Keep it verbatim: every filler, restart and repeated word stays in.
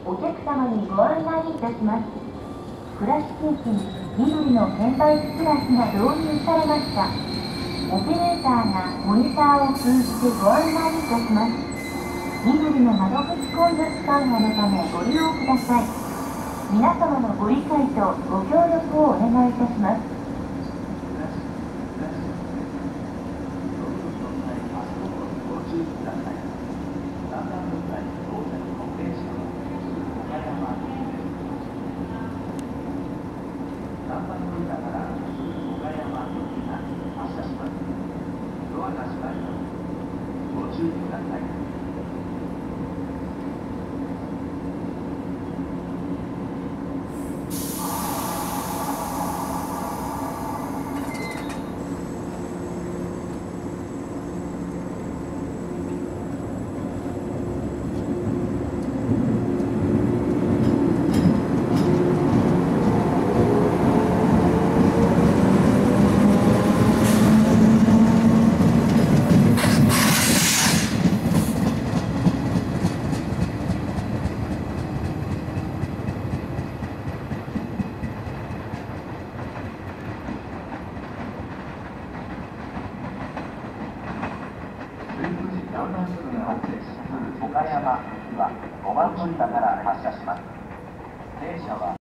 お客様にご案内いたします。倉敷駅に緑の券売機クラスが導入されました。オペレーターがモニターを通じてご案内いたします。緑の窓口混雑緩和のためご利用ください。皆様のご理解とご協力をお願いいたします。 ご注意ください。よんじゅっぷん発です。岡山行きはごばん乗り場から発車します。電車は